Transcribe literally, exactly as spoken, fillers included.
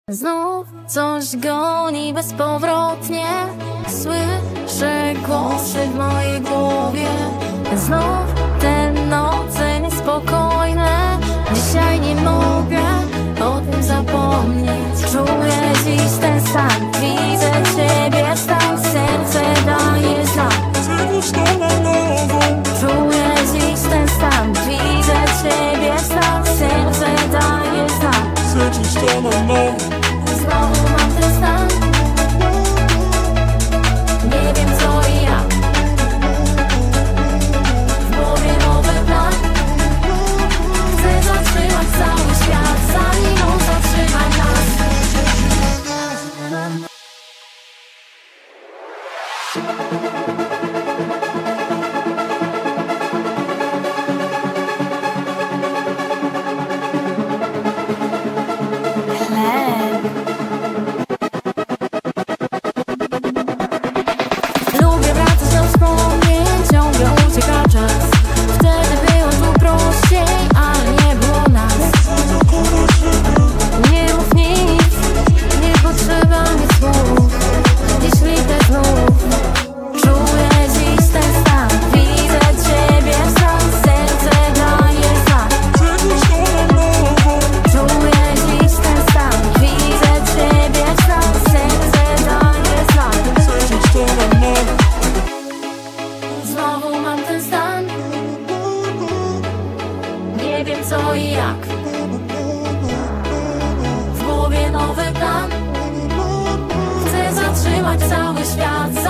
Znów coś goni bezpowrotnie. Słyszę głosy w mojej głowie. Znów te noce niespokojne. Dzisiaj nie mogę o tym zapomnieć. Czuję dziś ten stan. Widzę ciebie tam, serce daje znak. Czuję dziś ten stan. Widzę ciebie tam, serce daje znak. Znowu mam ten stan. Nie wiem co i jak. W głowie nowy plan. Chcę zatrzymać cały świat, zanim on zatrzyma nas. Lubię wracać do wspomnień, ciągle ucieka czas. Wtedy było tu prościej, ale nie było nas. Nie mów nic, nie potrzeba mi słów. Jeśli te znów czuję dziś ten stan. Widzę ciebie sam, serce daje znak. Czuję dziś ten stan. Widzę ciebie sam, serce daje znak. Znowu mam ten stan. Nie wiem co i jak. W głowie nowy plan. Chcę zatrzymać cały świat.